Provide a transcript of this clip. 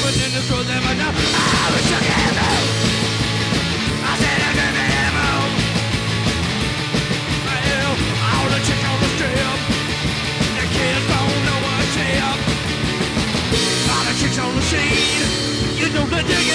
but then just throw them down. I was stuck in me. I said I gave me ammo. Well, all the chicks on the strip, the kids don't know what's up. All the chicks on the scene, you know the dig